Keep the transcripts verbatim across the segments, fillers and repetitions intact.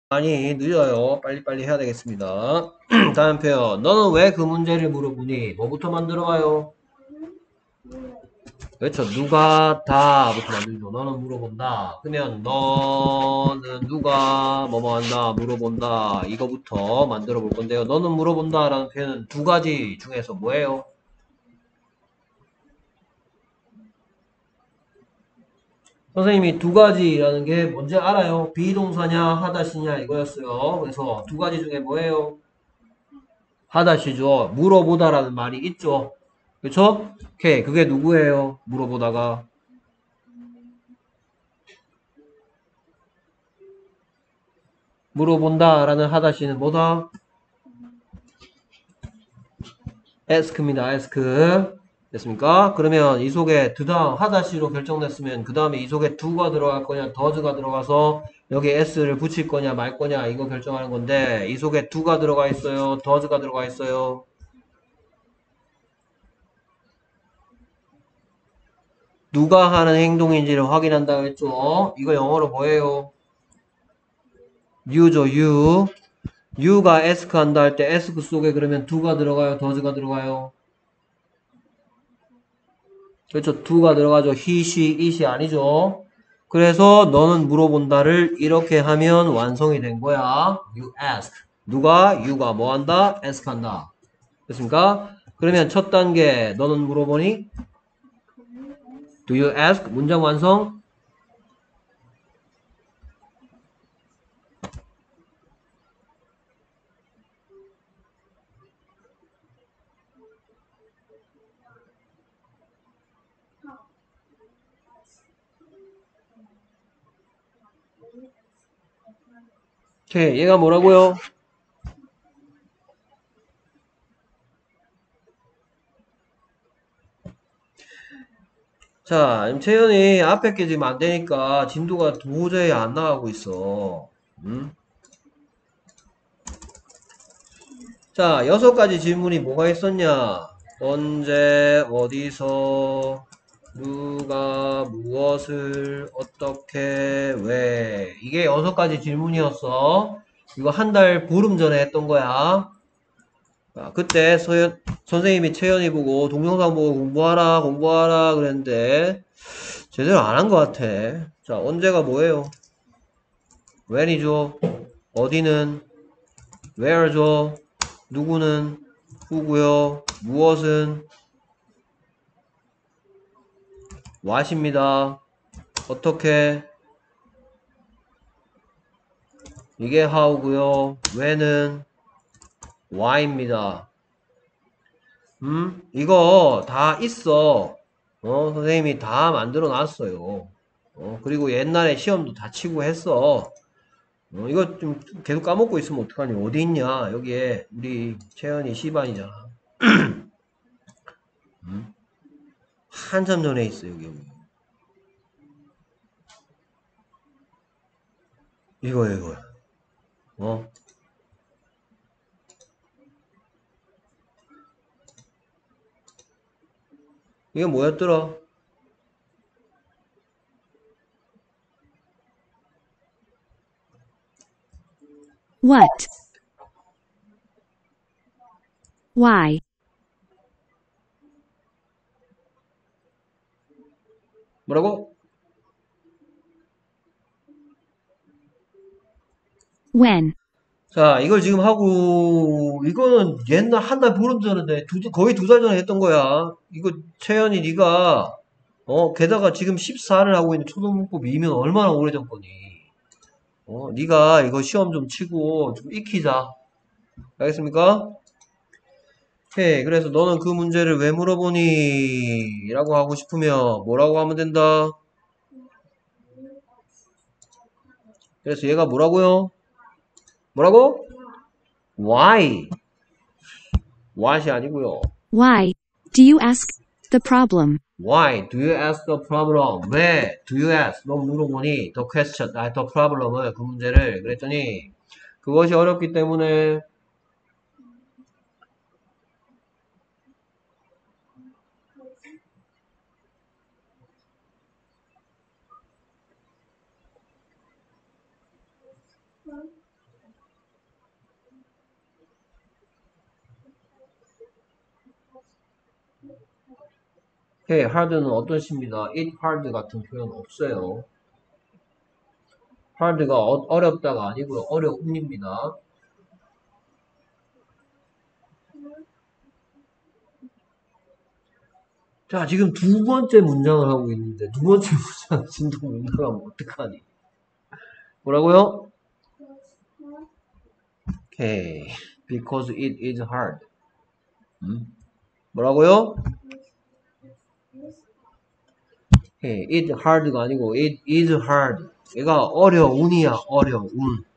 많이 늦어요. 빨리빨리 해야 되겠습니다. 다음 표현. 너는 왜 그 문제를 물어보니? 뭐부터 만들어가요? 그렇죠. 누가 다부터 만들죠. 너는 물어본다. 그러면 너는 누가 뭐뭐 한다 물어본다. 이거부터 만들어 볼 건데요. 너는 물어본다 라는 표현은 두 가지 중에서 뭐예요? 선생님이 두 가지라는 게 뭔지 알아요? 비동사냐 하다시냐 이거였어요. 그래서 두 가지 중에 뭐예요? 하다시죠. 물어보다라는 말이 있죠. 그쵸? 오케이. 그게 누구예요? 물어보다가. 물어본다라는 하다시는 뭐다? ask입니다. ask. 됐습니까? 그러면 이 속에 그 다음 하다시로 결정됐으면 그 다음에 이 속에 do가 들어갈 거냐 does가 들어가서 여기 s를 붙일 거냐 말 거냐 이거 결정하는 건데 이 속에 do가 들어가 있어요? does가 들어가 있어요? 누가 하는 행동인지를 확인한다고 했죠? 이거 영어로 뭐예요? you죠, you. you가 ask 한다 할 때 ask 속에 그러면 do가 들어가요? does가 들어가요? 그렇죠. do가 들어가죠. he, she, it이 아니죠. 그래서 너는 물어본다를 이렇게 하면 완성이 된 거야. you ask. 누가? you가 뭐 한다? ask 한다. 됐습니까? 그러면 첫 단계 너는 물어보니? do you ask? 문장 완성? 오케이. 얘가 뭐라고요? 자, 지금 채연이 앞에 게 지금 안 되니까 진도가 도저히 안 나가고 있어. 음? 자, 여섯 가지 질문이 뭐가 있었냐? 언제, 어디서, 누가, 무엇을, 어떻게, 왜. 이게 여섯 가지 질문이었어. 이거 한 달 보름 전에 했던 거야. 자, 그때 서연, 선생님이 채연이 보고 동영상 보고 공부하라, 공부하라 그랬는데 제대로 안 한 것 같아. 자, 언제가 뭐예요? when이죠? 어디는? where죠? 누구는? who고요. 무엇은? what입니다. 어떻게? 이게 how고요. when은? why입니다. 음? 이거 다 있어. 어, 선생님이 다 만들어 놨어요. 어, 그리고 옛날에 시험도 다 치고 했어. 어, 이거 좀 계속 까먹고 있으면 어떡하니? 어디 있냐? 여기에 우리 채연이 시반이잖아. 음? 한참 전에 있어, 여기, 여기. 이거, 이거. 어? 이게 뭐였더라? What? Why? 뭐라고? When? 자, 이걸 지금 하고, 이거는 옛날 한 달 보름 전인데, 두, 거의 두 달 전에 했던 거야. 이거, 채연이 네가 어, 게다가 지금 십사를 하고 있는 초등문법이면 얼마나 오래전 거니? 어, 네가 이거 시험 좀 치고 좀 익히자. 알겠습니까? 오케이. 그래서 너는 그 문제를 왜 물어보니? 라고 하고 싶으면 뭐라고 하면 된다? 그래서 얘가 뭐라고요? 뭐라고? Why? What이 아니고요. Why do you ask the problem? Why do you ask the problem? 왜 do you ask? 너 물어보니 the question, 아, the problem을 그 문제를 그랬더니 그것이 어렵기 때문에 오케이, hard는 어떤 시입니다. it hard 같은 표현 없어요. hard가 어, 어렵다가 아니고요. 어려움입니다. 자, 지금 두 번째 문장을 하고 있는데 두 번째 문장 진도 못 나가면 어떡하니? 뭐라고요? 오케이, because it is hard. 음? 뭐라고요? 오케이, it hard가 아니고 it is hard. 얘가 어려운이야, 어려운.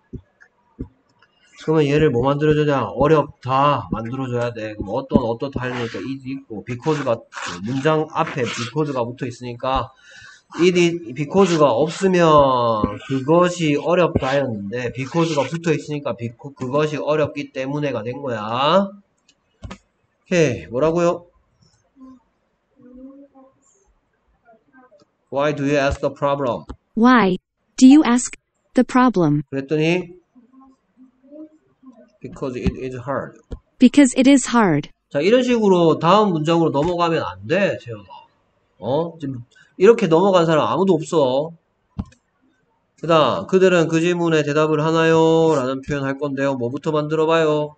그러면 얘를 뭐 만들어줘야 어렵다 만들어줘야 돼. 그럼 어떤 어떻다 하니까 it 있고 because가 문장 앞에 because가 붙어 있으니까 it because가 없으면 그것이 어렵다였는데 because가 붙어 있으니까 because, 그것이 어렵기 때문에가 된 거야. 오케이, 뭐라고요? Why do you ask the problem? Why do you ask the problem? 그랬더니 because it is hard. Because it is hard. 자, 이런 식으로 다음 문장으로 넘어가면 안 돼, 재현아. 어? 지금 이렇게 넘어간 사람 아무도 없어. 그 다음, 그들은 그 질문에 대답을 하나요? 라는 표현 할 건데요. 뭐부터 만들어 봐요?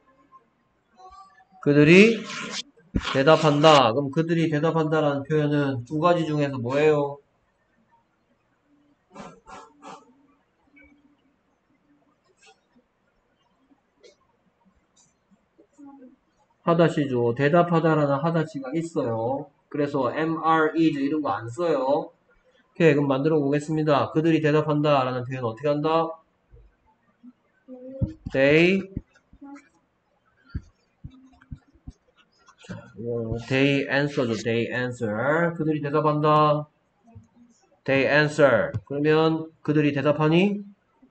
그들이 대답한다. 그럼 그들이 대답한다 라는 표현은 두 가지 중에서 뭐예요? 하다시죠. 대답하다라는 하다시가 있어요. 그래서 am, are, is 이런 거 안 써요. 오케이, 그럼 만들어 보겠습니다. 그들이 대답한다 라는 표현 어떻게 한다? They They answer죠. They answer. 그들이 대답한다. They answer. 그러면 그들이 대답하니?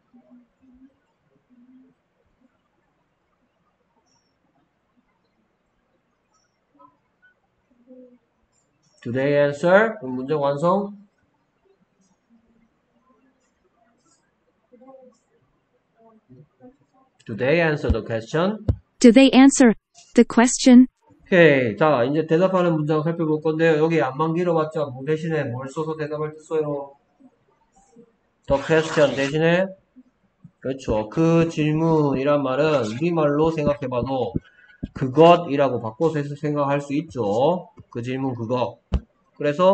Do they answer? 그럼 문장 완성. Do they answer the question? Do they answer the question? 오케이. 자, 이제 대답하는 문장 살펴볼 건데요. 여기 안만 길어봤자 뭐 대신에 뭘 써서 대답할 때 써요? The question 대신에 그렇죠. 그 질문이란 말은 우리말로 생각해봐도 그것이라고 바꿔서 생각할 수 있죠. 그 질문 그거. 그래서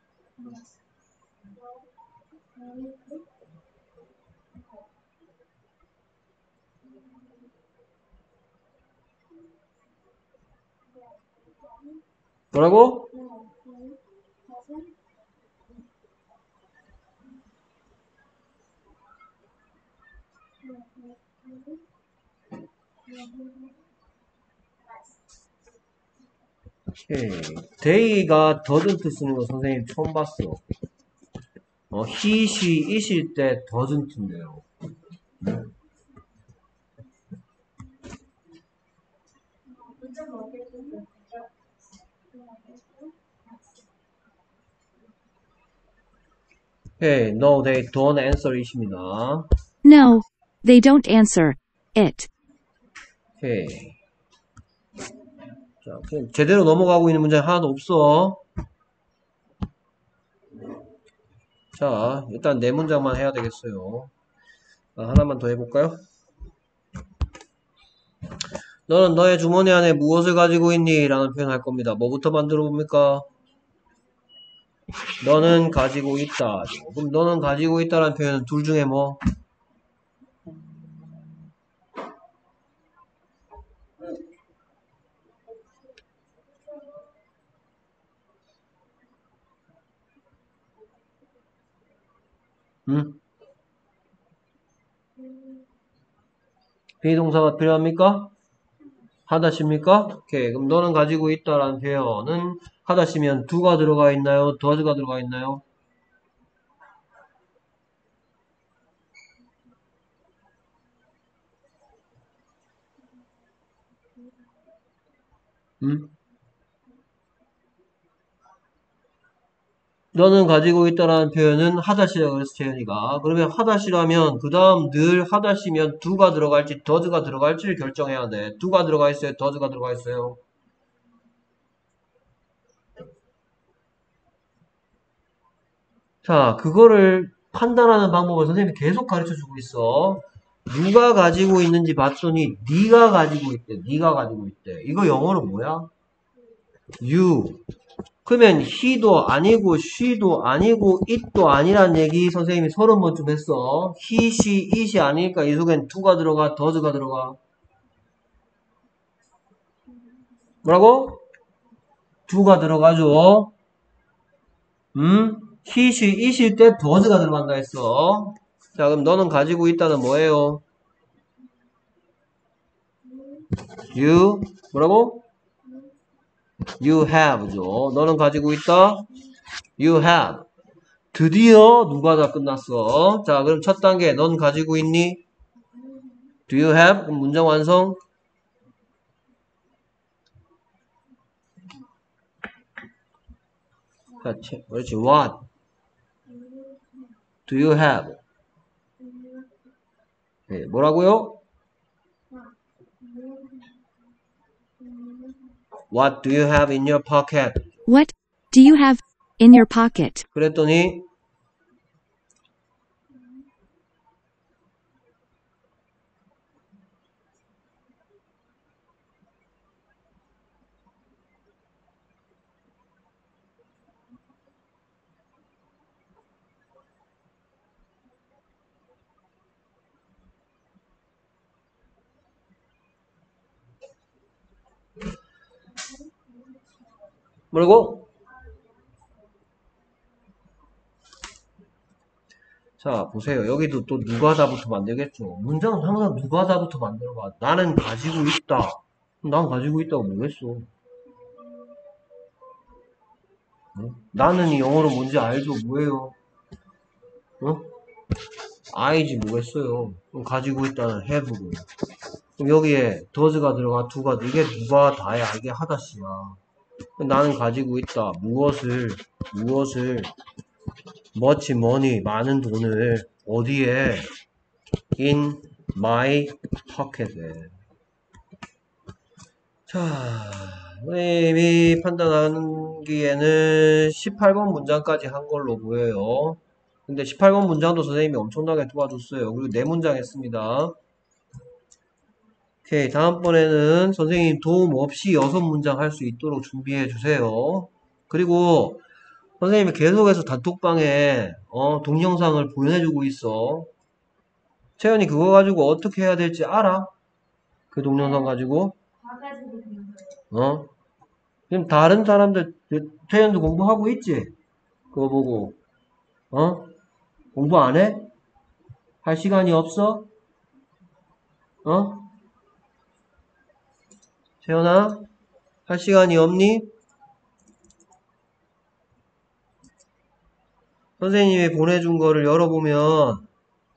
뭐라고? 오케이. day가 doesn't 쓰는 거 선생님 처음 봤어. 어, he, she, it일 때 doesn't인데요. 오케이. No, they don't answer it입니다. No, they don't answer it. 오케이. 자, 그냥 제대로 넘어가고 있는 문제 하나도 없어. 자, 일단 네 문장만 해야 되겠어요. 아, 하나만 더 해볼까요? 너는 너의 주머니 안에 무엇을 가지고 있니? 라는 표현 할 겁니다. 뭐부터 만들어 봅니까? 너는 가지고 있다. 그럼 너는 가지고 있다라는 표현은 둘 중에 뭐? 응? 비동사가 필요합니까? 하다십니까? 오케이. 그럼 너는 가지고 있다라는 표현은 하다시면 do가 들어가 있나요? does가 들어가 있나요? 응? 너는 가지고 있다라는 표현은 하다시라고 그랬어, 재현이가. 그러면 하다시라면 그 다음 늘 하다시면 do가 들어갈지 does가 들어갈지를 결정해야 돼. do가 들어가 있어요? does가 들어가 있어요? 자, 그거를 판단하는 방법을 선생님이 계속 가르쳐주고 있어. 누가 가지고 있는지 봤더니 네가 가지고 있대. 네가 가지고 있대. 이거 영어로 뭐야? you. 그러면 he도 아니고 she도 아니고 it도 아니란 얘기 선생님이 서른 번쯤 했어. he, she, it이 아니니까 이 속엔 to가 들어가, does가 들어가. 뭐라고? do가 들어가죠. 음? he, she, it일 때 does가 들어간다 했어. 자, 그럼 너는 가지고 있다는 뭐예요? you 뭐라고? you have죠. 너는 가지고 있다? you have. 드디어 누가 다 끝났어. 자, 그럼 첫 단계 넌 가지고 있니? do you have? 그럼 문장 완성. 자, 그렇지. what do you have? 네, 뭐라고요? what do you have in your pocket? What do you have in your pocket? 그랬더니 뭐라고? 자, 보세요. 여기도 또 누가다부터 만들겠죠. 문장은 항상 누가다부터 만들어봐. 나는 가지고 있다. 난 가지고 있다고 뭐겠어. 어? 나는 이 영어로 뭔지 알죠? 뭐예요? 어? I지 뭐겠어요. 그럼 가지고 있다는 have고. 그럼 여기에 does가 들어가, do가 이게 누가 다야. 이게 하다시야. 나는 가지고 있다. 무엇을, 무엇을, much money, 많은 돈을, 어디에, in my pocket에. 자, 선생님이 판단하기에는 십팔 번 문장까지 한 걸로 보여요. 근데 십팔 번 문장도 선생님이 엄청나게 도와줬어요. 그리고 네 문장 했습니다. 오케이, 다음번에는 선생님 도움 없이 여섯 문장 할 수 있도록 준비해 주세요. 그리고 선생님이 계속해서 단톡방에 어, 동영상을 보내주고 있어. 채연이 그거 가지고 어떻게 해야 될지 알아? 그 동영상 가지고? 어? 지금 다른 사람들, 채연도 공부하고 있지? 그거 보고. 어? 공부 안 해? 할 시간이 없어? 어? 채연아? 할 시간이 없니? 선생님이 보내준 거를 열어보면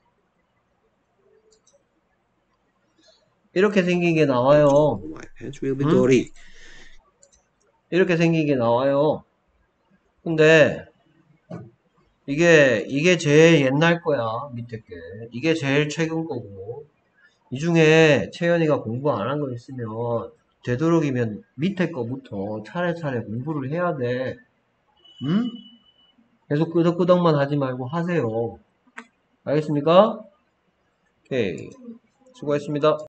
이렇게 생긴 게 나와요. My pants will be 응? dirty. 이렇게 생긴 게 나와요. 근데 이게 이게 제일 옛날 거야. 밑에 게. 이게 제일 최근 거고. 이 중에 채연이가 공부 안 한 거 있으면 되도록이면 밑에 거부터 차례차례 공부를 해야 돼. 응? 계속 끄덕끄덕만 하지 말고 하세요. 알겠습니까? 오케이. 수고했습니다.